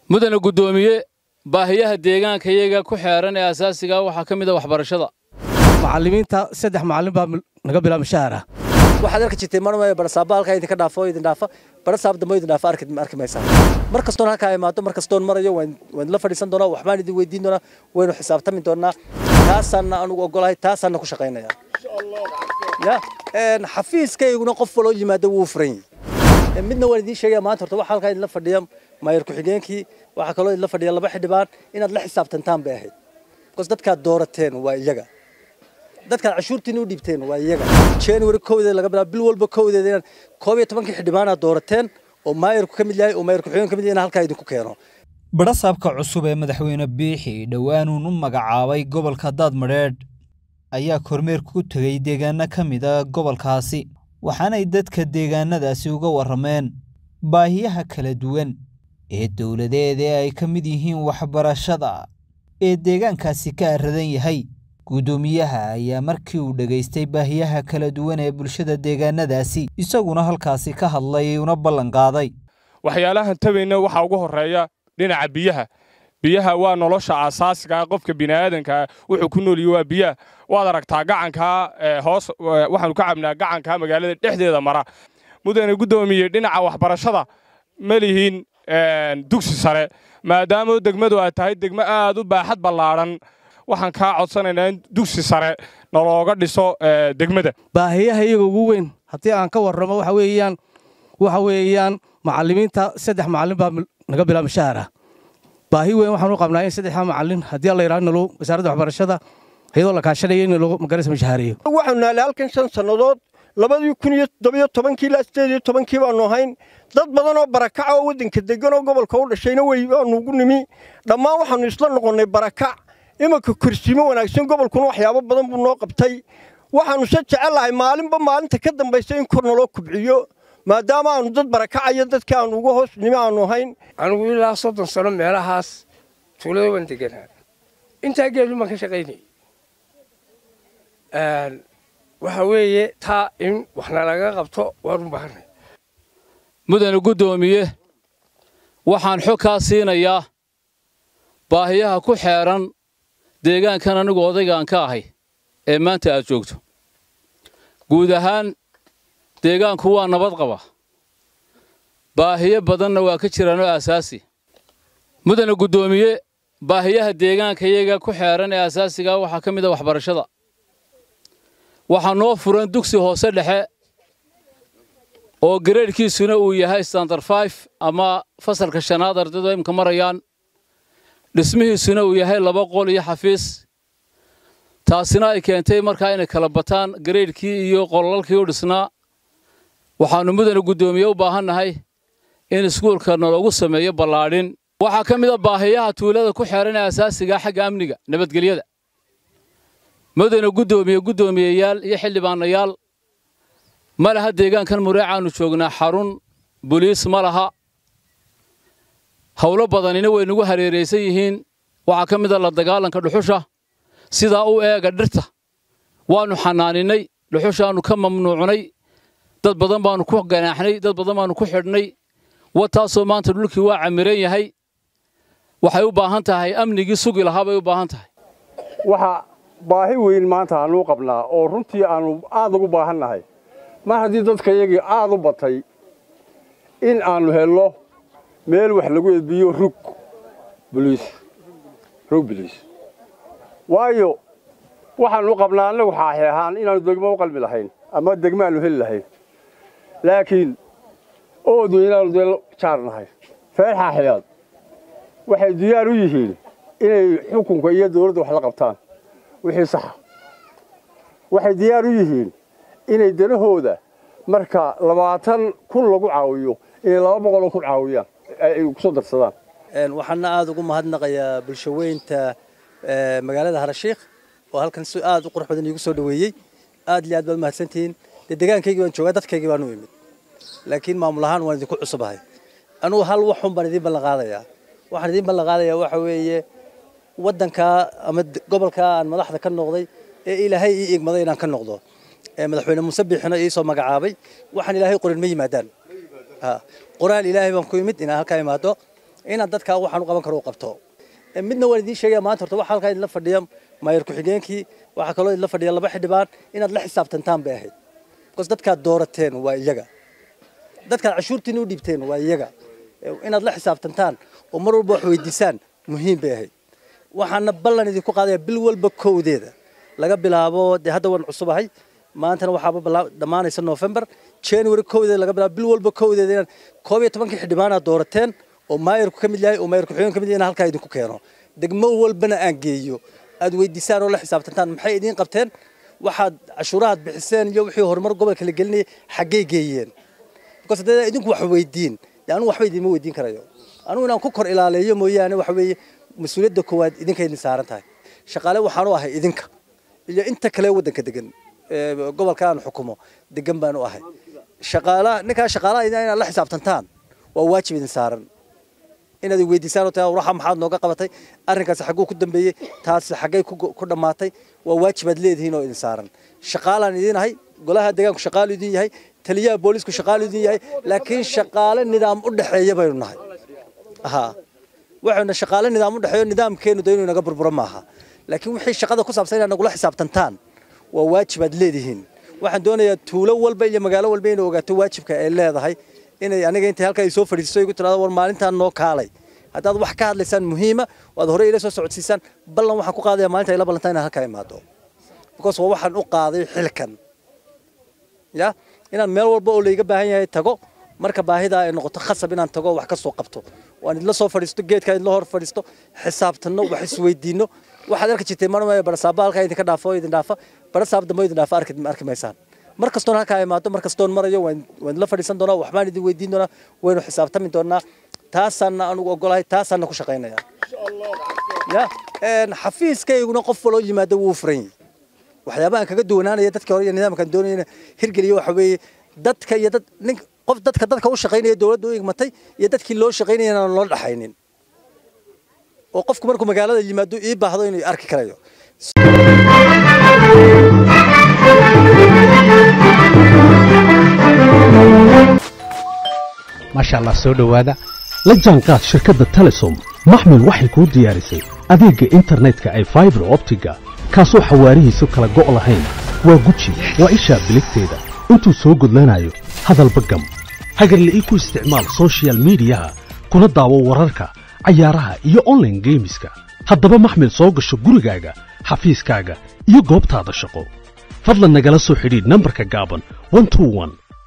mudana gudoomiye baahiyaha deegaanka iyaga ku xeeran ee asaasiga waxa kamid ah waxbarashada macallimiinta saddex macallin baa naga bilaab mushaar ah waxaad arki jirtay marmay barasaabalka idinka dhaafo idin dhaafa barasaab dambe idin dhaafa arki maysaa markastoon halka ay imaado markastoon marayo waan la fadhiisan doonaa waxbaan idin weydiin doonaa waynu xisaabtami doonaa taasana anugu ogolahay taasana ku shaqeynaya insha Allah ya xafiiskayguna qof waloo yimaado wuu furan midna waan idin sheegay maanta horta waxa halka idin la fadhiya maayir ku xigeenkii waxa kale oo idin la fadhiya laba xidhibaan inaad la xisaabtantaan bay ahayd dadka doorateen waa iyaga dadka cashuurtiin u dhibteen waa iyaga January kowda laga bilaabo bil walba kowdeedana 12 xidhibaana doorateen oo maayirku kamid yahay oo maayirku xigeen kamid yahay halka idinku keeno barasaabka cusub ee madaxweyne Biixi dhawaan uu magacaabay gobolka Daadmareed ayaa kormeer ku tagay deegaano kamid ah gobolkaasi waxaana ay dadka deegaanadaasi uga warameen baahiyaha kala duwan ee dawladeed ay kamid yihiin waxbarashada ee deegaankaasi ka aradan yahay gudoomiyaha ayaa markii uu dhageystay baahiyaha kala duwan ee bulshada deegaanadaasi isaguna halkaasi ka hadlay una ballan qaaday waxyaalaha tabayna waxa ugu horeeya dhinaca biyaha waa nolosha asaasiga qofka bini'aadanka wuxuu ku nool yahay biyaha waad aragtaa gacanka hoos waxaanu ka cabnaa gacanka magaalada dhexdeeda mara mudane gudoomiye dhinaca waxbarashada ma lihiin dugsi sare maadaama degmadu ay tahay degmo aad u baaxad ballaaran waxaan ka codsanaynaa in dugsi sare nalooga dhiso degmada baahiyaha iyaga ugu weyn haddii aan ka warramo waxa weeyaan macallimiinta saddex macallin baa naga bilaab mushaar ah baahi weyn waxaan u qabnaa in saddex macallin haddii la yiraahdo nalo wasaaradda waxbarashada iyadoo la kaashanayay in lagu magaris mushaariyo waxaan naalay halkan 5 sanadood 2017 ilaa 18 baanu ahayn dad badan oo barakac oo wadanka degan oo gobolka u dhashayna way ugu nimi dhammaan waxaanu isla noqonay barakac imaka kursimo wanaagsan gobolkuna waxyaabo badan buu noo qabtay waxaanu jecelahay maalinba maalinta ka dambaysa in korna loo kubciyo maadaama aanu dad barakacayo dadka aanu ugu hoos nimo aanu ahayn anigu ilaa 30 sano meelahaas tuulada waan deganaa inta geelu ma ka shaqeynay waxa weeye taa in waxna laga qabto waan u baahnay mudane gudoomiye waxaan xog ka siinayaa baahiyaha ku xeeran deegaankan anigu odaygaan ka ahay ee maanta aad joogto guud ahaan deegaanku waa nabad qaba baahiyo badanna waa ka jiraan oo asaasi mudane gudoomiye baahiyaha deegaanka iyaga ku xeeran ee asaasiga waxa kamid ah waxbarashada waxa noo furan dugsi hoose dhexe oo gradekiisuna uu yahay standard 5 ama fasalka shanaad ardaydu imka marayaan dhismihiisuna uu yahay 2 qol iyo xafiis taasina ay keentay markaa inay kala bataan gradekii iyo qolalkii u dhisnaa waxaanu mudane gudoomiye u baahanahay in iskuulka loogu sameeyo ballaadhin waxa kamid ah baahiyaha tuulada ku xeeran ee asaasiga xagga amniga nabadgelyada mudane gudoomiyeyaal iyo xildhibaanayaal ma laha deegaankan mureecaanu joognaa xarun booliis ma laha hawlo badanina way nagu hareereysan yihiin waxa kamid ah la dagaalanka dhuxusha sida uu eega dhirta waanu xanaaninay dhuxushaanu ka mamnuucnay dad badan baanu ku ganaaxnay dad badan baanu ku xidhnay wataasoo maanta dhulkii waa camiran yahay waxay u baahan tahay amnigii sugi lahaa bay u baahan tahay waxa baahi weyn maanta aanu qabnaa oo runtii aanu aad ugu baahannahay ma haddii dadka iyagii aad u batay in aanu helno meel wax lagu edbiyo rug biliis waayo waxaanu qabnaa annagu xaaxi ahaan inaanu degmo u qalmi lahayn ama degmo aanu heli lahayn laakiin oodu inaanu dee jaar nahay feer xaaxiyaad waxay diyaar u yihiin inay xukunka iyo dawladda wax la qabtaan wixii sax waxay diyaar u yihiin inay danahooda marka 20 kun lagu caawiyo inay 200 kun caawiyaan ay ku soo darsadaan waxaana aad ugu mahadnaqayaa bulshaweynta magaalada Harasheekh oo halkan si aad u qurux badan igu soo dhaweeyay aad iyo aad baad mahadsantiin deegaankayga waan joogaa dadkayga baan u imid laakiin maamul ahaan waan idinku cusubahay anigu hal waxun baan idin ballan qaadayaa waxaan idin ballan qaadayaa waxa weeye wadanka ama gobolka aan madaxda ka noqday ee ilaahay ii igmaday inaan ka noqdo madaxweyne Muuse Biixina ii soo magacaabay waxaan ilaahay qorin ma yimaadaan qoraal ilaahay baan ku imid inaan halka imaado inaad dadka waxaan u qaban karo u qabto midna waan idiin sheegaya maanta horta waxa halkaa idinla fadhiya maayar ku-xigeenkii waxa kaloo idinla fadhiya 2 xildhibaan inaad la xisaabtantaan bay ahayd because dadkaad doorateen waa iyaga dadkaad cashuurtiin u dhiibteen waa iyaga inaad la xisaabtantaan oo mar walba wax weydiisaan muhiim bay ahayd waxaana ballan idinku qaadaya bil walba kowdeeda laga bilaabo hadda waan cusubahay maantana waxaaba dhamaanaysa November January kowdeeda laga bilaabo bil walba kowdeeda inaad 12 xildhibaanaad doorateen oo maayarku kamid yahay oo maayarku xigeen kamid yahay halka idinku keeno degmo walbana aan geeyo aad weydiisaan oo la xisaabtantaan maxay idin qabteen waxaad cashuuraad bixiseen iyo wixii horumar gobolka la gelinay xagee geeyeen because dad idinku wax weydiin yaanu waxba idin weydiin karayo anu inaan ku kor ilaaleeyo mooyaane wax weeye mas'uuliyadda koowaad idinka idin saaran tahay shaqaale waxaan u ahay idinka iyo inta kale wadanka degan gobolka aan xukumo degan baan u ahay shaqaalaha ninka shaqaalaha inaad la xisaabtantaan waa waajib idin saaran inaad weydiisaan oo taa waxa maxaad nooga qabatay arrinkaas xaguu ku dambeeyay taas xagay ku dhamaatay waa waajib aad leedihiin oo idin saaran shaqaalaan idin ahay golaha deegaanku shaqaale idin yahay taliyaha booliisku shaqaale idin yahay laakiin shaqaale nidaam u dhaxeeya baynu nahay waxaana shaqaale nidaam u dhaxeeyo nidaamkeenu inuu naga burburo maaha laakiin wixii shaqada ku saabsan inaad nagula xisaabtantaan waa waajib aad leedihiin waxaan doonayaa tuulo walba iyo magaalo walba inay ogaato waajibka ay leedahay inay aniga inta halka ay soo fadhiisto igu tiraado war maalintan noo kaalay hadaad wax ka hadlaysaan muhiima waad hore ila soo socodsiisaan ballan waxaan ku qaadayaa maalinta ila ballantaan halka imaado because waxaan u qaaday xilkan ya inaan meel walba oo leeyaga baahan yahay tago marka baahida ay noqoto khasab inaan tago wax ka soo qabto waan idla soo fadhiisto geedka idla hor fadhiisto xisaabtano wax isweydiino waxaad arki jirtay marmay barasaaba halka idin ka dhaafo idin dhaafa barasaab dambe idin dhaafa arki maysaan markastoon halka imaado markastoon marayo waan la fadhiisan doonaa waxbaan idin weydiin doonaa waynu xisaabtami doonaa taasana anugu ogolahay taasana ku shaqeynaya ya xafiiskayguna qof waloo yimaado wuu furan yahay waxyaabahan kaga duwanaanaya dadka hore iyo nidaamkan doonayna hirgeliyo waxa weeye dadka iyo dadka u shaqeynaya dawladda u igmatay iyo dadkii loo shaqeynayana loo dhaxaynin oo qofku markuu magaalada yimaado ii baahdo inuu arki karayo maasha Allah soo dhawaada la jaanqaad shirkadda Telesom maxmil waxay ku diyaarisay adeegga internetka ay fiber optiga kaasoo xawaarihiisu kala go' lahayn waa guji waa isha biligteeda intuu soo gudlanayo hadalba gam hagarla ii ku isticmaal social mediaha kuna daawo wararka cayaaraha iyo online gameska haddaba maxmil soo gasho gurigaaga xafiiskaaga iyo goobtaada shaqo fadlan nagala soo xidhiidh nambarka gaaban 121